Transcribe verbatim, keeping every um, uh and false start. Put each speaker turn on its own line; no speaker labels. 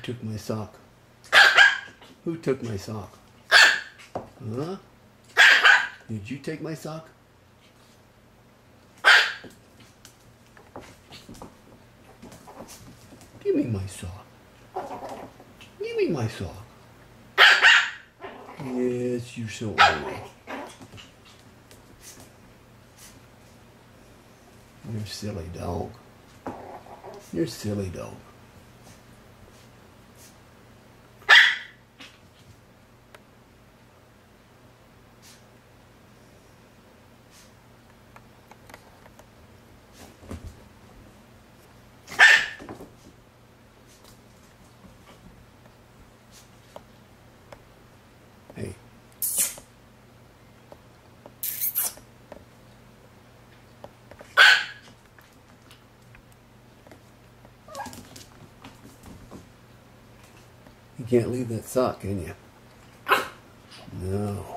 took my sock? Who took my sock? Huh? Did you take my sock? Give me my sock. Give me my sock. Yes, you're so ugly. You're a silly dog. You're a silly dog. Hey. You can't leave that sock, can you? No.